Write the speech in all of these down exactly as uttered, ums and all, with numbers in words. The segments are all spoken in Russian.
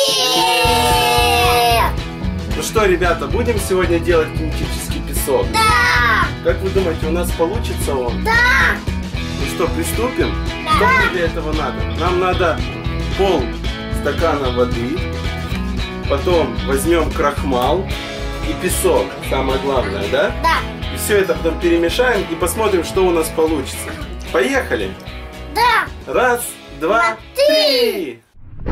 Ну что, ребята, будем сегодня делать кинетический песок? Да! Как вы думаете, у нас получится он? Да! Ну что, приступим? Да. Что мне для этого надо? Нам надо пол стакана воды, потом возьмем крахмал и песок, самое главное, да? Да! И все это потом перемешаем и посмотрим, что у нас получится. Поехали! Да! Раз, два, три!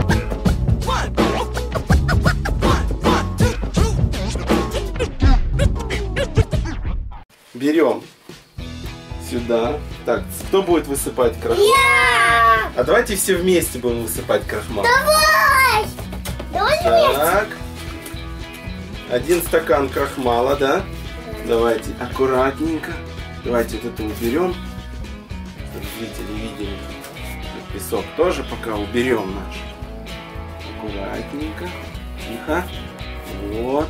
Берем сюда. Так, кто будет высыпать крахмал? Я! А давайте все вместе будем высыпать крахмал. Давай! Давай вместе! Так. Один стакан крахмала, да? Давайте аккуратненько. Давайте вот это уберем, чтобы зрители видели. Песок тоже пока уберем наш. Аккуратненько. Тихо. Вот.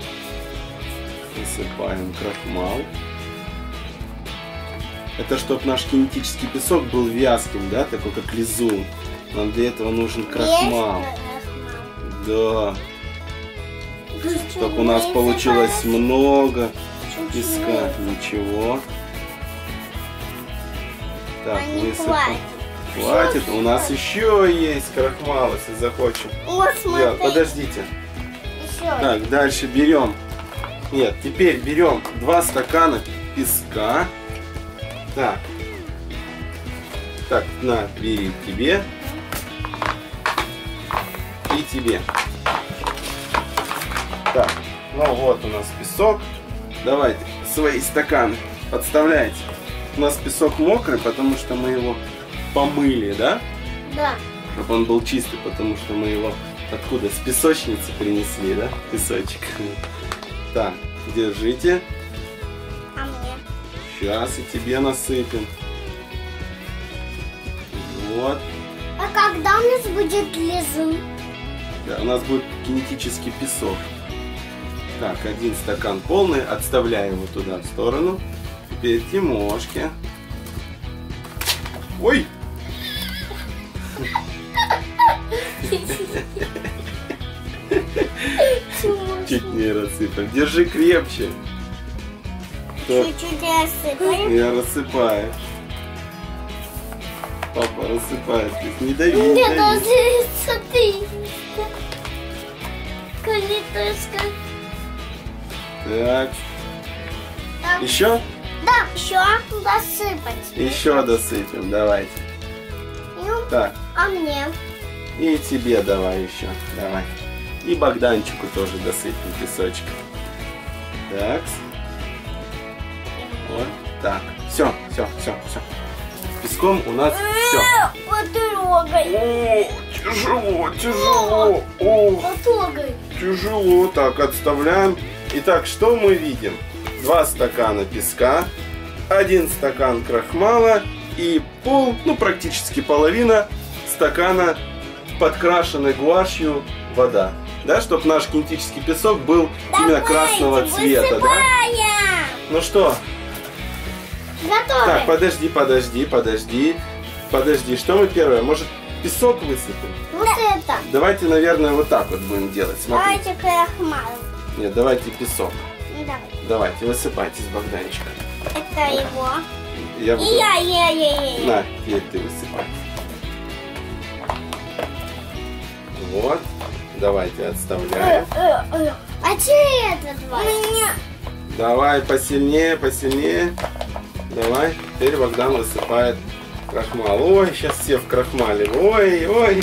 Высыпаем крахмал. Это чтобы наш кинетический песок был вязким, да, такой как лизун. Нам для этого нужен крахмал. Да. Чтобы у нас получилось много песка. Ничего. Так, высыпаем. Хватит. У нас еще есть крахмал, если захочем. Вот, Да, подождите. Так, дальше берем. Нет, теперь берем два стакана песка. Так. Так, на, бери тебе. И тебе. Так, ну вот у нас песок. Давайте свои стаканы подставляйте. У нас песок мокрый, потому что мы его помыли, да? Да. Чтобы он был чистый, потому что мы его откуда? С песочницы принесли, да? Песочек. Так, держите. А мне? Сейчас и тебе насыпем. Вот. А когда у нас будет лизун? Да, у нас будет кинетический песок. Так, один стакан полный. Отставляем его туда в сторону. Теперь Тимошке. Ой! Чуть не рассыпал. Держи крепче. Чуть-чуть рассыпаем. Я рассыпаю. Папа рассыпает. Не дави, не Мне дави. даже смотри. Калитушка. Так. Так. Еще? Да, еще досыпать. Еще досыпем. Давайте. Ну, Так. а мне? И тебе давай еще. Давай. И Богданчику тоже досыпем песочек. Так. Вот так. Все, все, все, все. Песком у нас все. Потрогай. О, тяжело, тяжело. О, Потрогай. тяжело. Так, отставляем. Итак, что мы видим? Два стакана песка, один стакан крахмала и пол, ну практически половина стакана подкрашенной гуашью вода. Да, чтобы наш кинетический песок был именно красного цвета. Да? Ну что? Готовы. Так, подожди, подожди, подожди. Подожди, что мы первое? Может, песок высыпем? Вот это. Давайте, наверное, вот так вот будем делать. Смотри. Давайте крахмал. Нет, давайте песок. Давай. Давайте, высыпайте с Богданчика. Это его. Я И буду... я, я, я, я. На, теперь ты высыпай. Вот. Давайте отставляем. А че это два? Давай посильнее, посильнее. Давай. Теперь Богдан высыпает крахмал. Ой, сейчас все в крахмале. Ой, ой.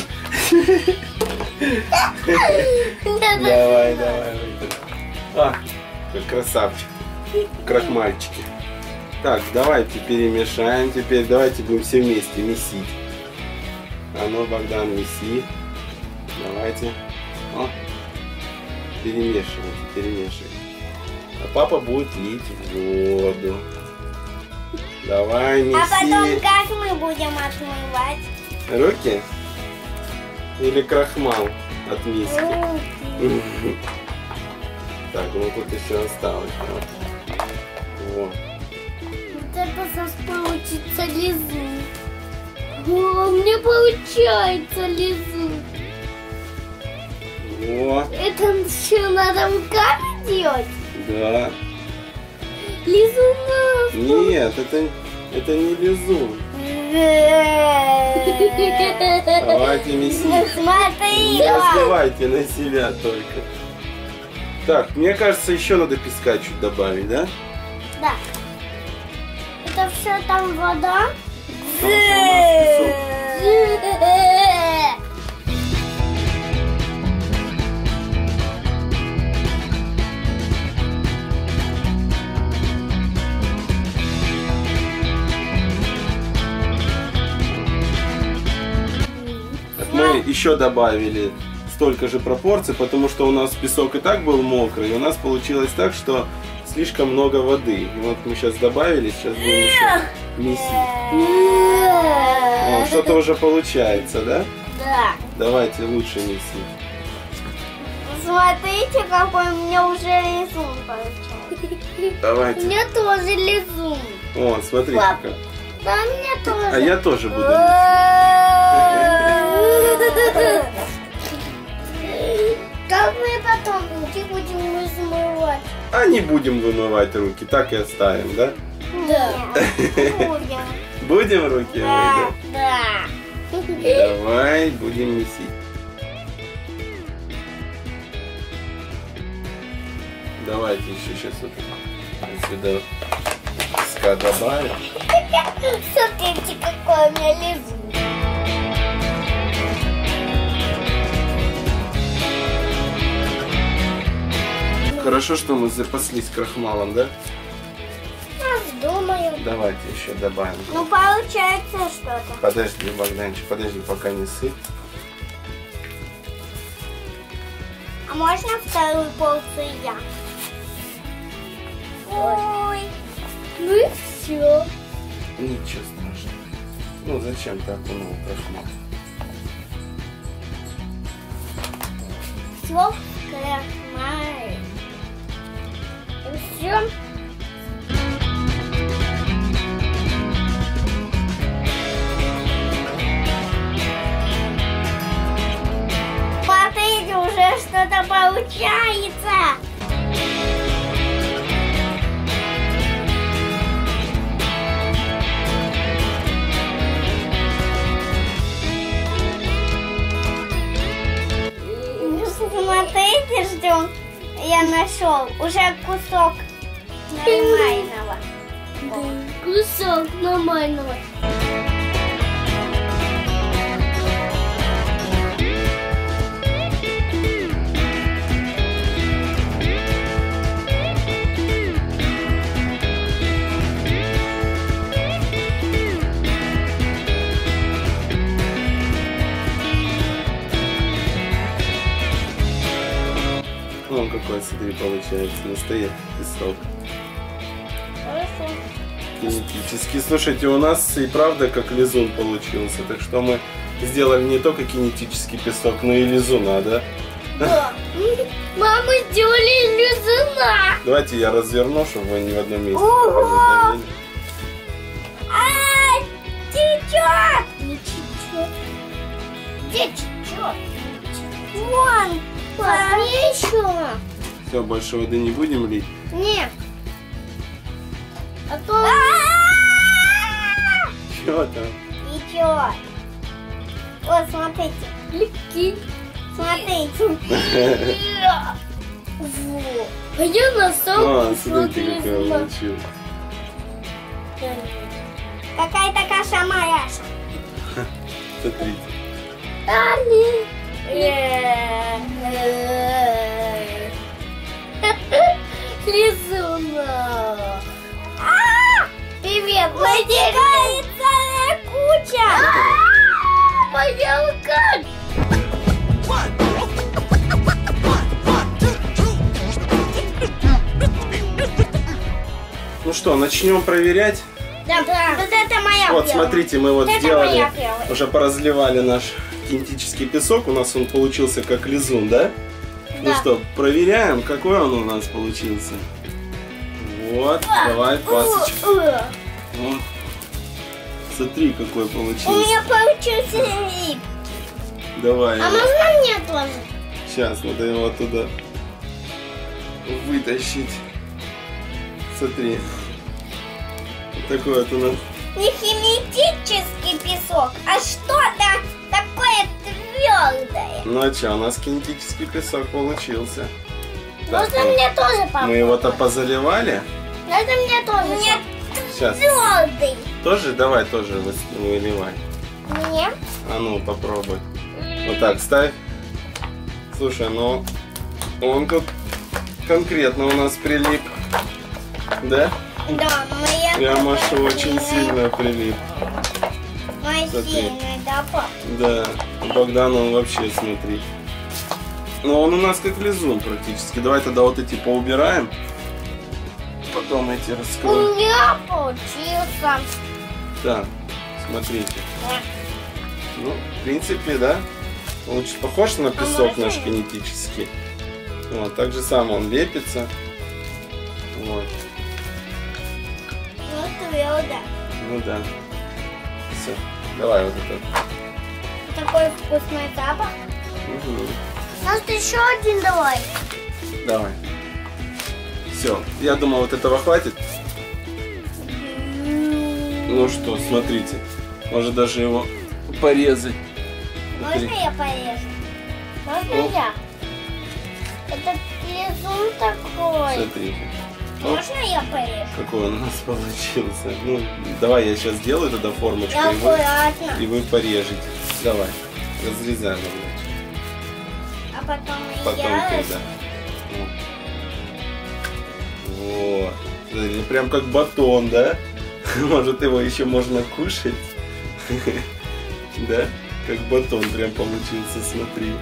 Давай, давай. А, как красавчик. Крахмальчики. Так, давайте перемешаем. Теперь давайте будем все вместе месить. А ну, Богдан, меси. Давайте. О. Перемешивайте, перемешивайте. А папа будет лить в воду. Давай, меси. А потом как мы будем отмывать? Руки? Или крахмал от миски? Руки. Так, ну тут еще осталось. Вот. Вот это сейчас получится лизун. О, мне получается лизун. Во. Это что, надо руками делать? Да. Лизунов. Нет, это, это не лизун. Давайте месить. Смотри. Не разливайте на себя только. Так, мне кажется, еще надо песка чуть добавить, да? Да. Это все там вода? Потому что у нас песок. Мы еще добавили столько же пропорций, потому что у нас песок и так был мокрый, и у нас получилось так, что слишком много воды. И вот мы сейчас добавили, сейчас будем еще месить. О, что-то уже получается, да? Да. Давайте лучше месить. Смотрите, какой у меня уже лизун получается. Давайте. У меня тоже лизун. О, смотрите Пап. как. Да, у меня тоже. А я тоже буду месить. Как мы потом руки будем размывать? А не будем вымывать руки, так и оставим, да? Да. Будем. Будем руки Да. мыть? Да. Давай будем месить. Давайте еще сейчас вот сюда песка добавим. Смотрите, какой у меня лизун. Хорошо, что мы запаслись крахмалом, да? Думаю. Давайте еще добавим. Ну, получается что-то. Подожди, Богданчик, подожди, пока не сыпь. А можно вторую порцию я? Ой. Ну и все. Ничего страшного. Ну зачем ты окунул крахмал? Все крахмаль. И все. Смотрите, уже что-то получается. Смотрите, что я нашел. Уже кусок нормального. Кусок нормального. Вон какой, смотри, получается настоящий песок. Хорошо. Кинетический. Слушайте, у нас и правда как лизун получился. Так что мы сделали не только кинетический песок, но и лизуна, да? Да. Мама, сделали лизуна. Давайте я разверну, чтобы вы не в одном месте. Ого! А, течет! Не течет. Где течет? Вон! А мне еще. Все, больше воды не будем лить. Нет. А то... Чего там? Течет. Вот, смотрите. Легкий. Смотрите. Вот. А я на А, самом смотрите, какая получилась. Какая-то каша-маляша. Смотрите. Али. Лизуна. Привет, вытекает целая куча. Моя рука. Ну что, начнем проверять? Да, да. Вот это моя Вот, первая. смотрите, мы вот Это сделали, моя первая. уже поразливали наш кинетический песок. У нас он получился как лизун, да? Ну Да. что, проверяем, какой он у нас получился. Вот, давай, пасочек. Вот. Смотри, какой У получился. меня получился рип. Давай. А его. можно мне тоже? Сейчас надо его оттуда вытащить. Смотри. Вот такой вот у нас. Не химический песок, а что-то такое твердое. Ну а что, у нас кинетический песок получился. Так, Можно мне тоже попробовать? мы его-то позаливали. Можно мне тоже? Нет, Сейчас. твердый. Тоже? Давай тоже вы- выливай. Нет. А ну, попробуй. Вот так, ставь. Слушай, ну он тут конкретно у нас прилип. Да? Да, моя... Прям аж очень сильно прилип. Моя Смотри. сильная, да, пап? Да, Богдан он вообще, смотри. Ну он у нас как лизун практически. Давай тогда вот эти поубираем. Потом эти У раскроем. меня получился. Так, смотрите. Ну, в принципе, да. Лучше похож на песок наш кинетический. Вот, так же самое он лепится. Вот. Ну, твердо. Ну да. Все. Давай вот это. Такой вкусный запах. Угу. Может, еще один давай? Давай. Все. Я думаю, вот этого хватит. Ну что, смотрите. Может даже его порезать. Можно Смотри. я порежу? Можно Ну. я? Это лизун такой. Смотрите. Оп, Можно я порежу? какой он у нас получился. Ну, давай я сейчас сделаю тогда формочку, Я и вы, аккуратно. и вы порежете. Давай. Разрезаем его. А потом, Потом я... когда. Вот. Смотри, ну прям как батон, да? Может его еще можно кушать? Да? Как батон прям получился, смотри.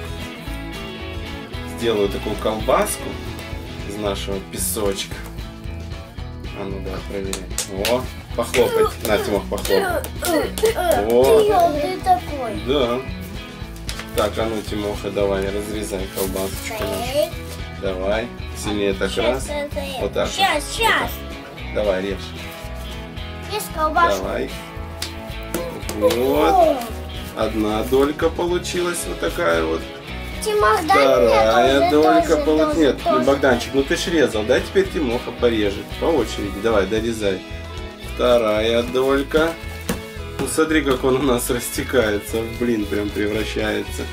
Сделаю такую колбаску из нашего песочка. А ну да, проверяй. О, похлопать. На, Тимох, похлопать. Вот. Твердый такой. Да. Так, а ну, Тимоха, давай, разрезай колбасочку нашу. Давай. Сильнее так раз. Вот так. Сейчас, сейчас. Давай, режь. Есть колбаска. Давай. Вот. Одна долька получилась, вот такая вот. Тимох, дай мне Вторая тоже, долька тоже, получилась. тоже, Нет, ну, тоже. Богданчик, ну ты ж резал, да? Теперь Тимоха порежет. По очереди. Давай, дорезай. Вторая долька. Ну смотри, как он у нас растекается. В блин прям превращается.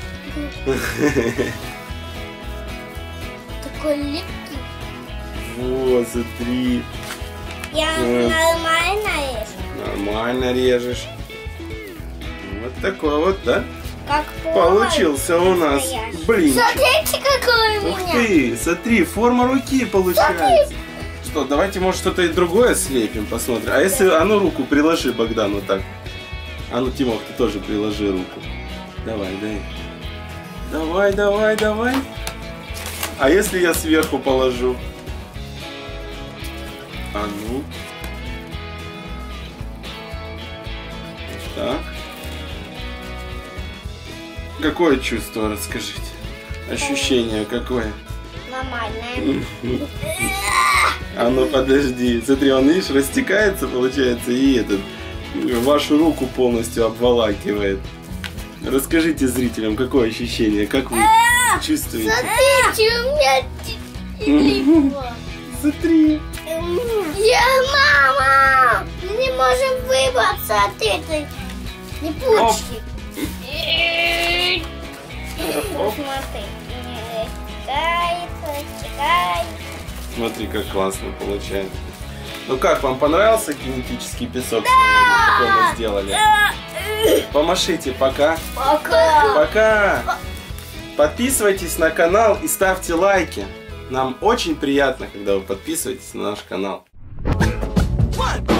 Такой липкий. Вот, смотри. Я Вот. нормально режу. Нормально режешь. Вот такой вот, да? Как Получился у нас настоящий. блинчик. Смотрите, какой у Ух меня. ты, смотри, форма руки получается. Что, давайте, может, что-то и другое слепим, посмотрим. А если, а ну руку приложи, Богдан, вот так. А ну, Тимох, ты тоже приложи руку. Давай, дай. Давай, давай, давай. А если я сверху положу? А ну. Так. Какое чувство, расскажите? Ощущение какое? Нормальная. А ну подожди, смотри, он, видишь, растекается, получается, и этот, вашу руку полностью обволакивает. Расскажите зрителям, какое ощущение, как вы чувствуете? Смотрите, у меня липло. Смотри. Я, мама! Мы не можем выбраться от этой липучки. Оп. Смотри. Растекает, растекает. Смотри, как классно получается. Ну как, вам понравился кинетический песок, который мы сделали? Помашите, пока. Пока. Пока. Подписывайтесь на канал и ставьте лайки. Нам очень приятно, когда вы подписываетесь на наш канал. One.